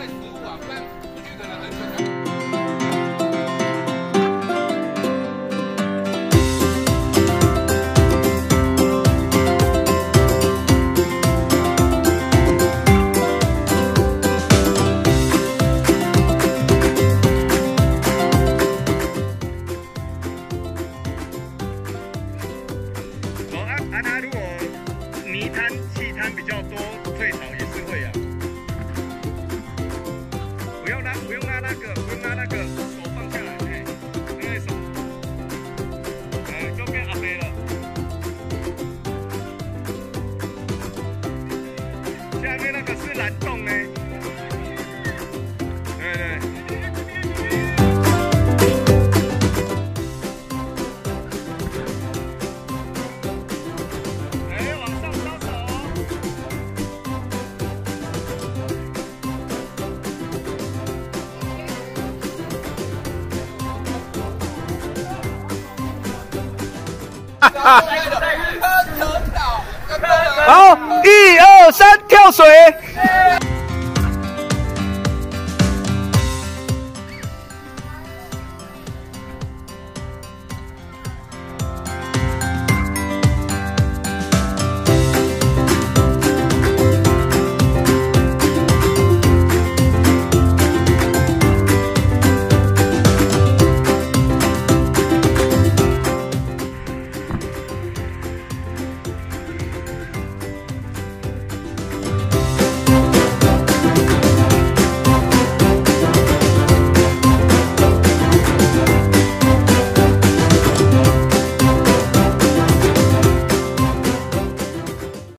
带食物啊，不然出去可能很久。 它如果泥滩、气滩比较多，退潮也是会啊。不用拉那个手放下来，哎，那个手，就变阿飞了。下面那个是蓝洞呢。对对。 好，1、2、3，跳水。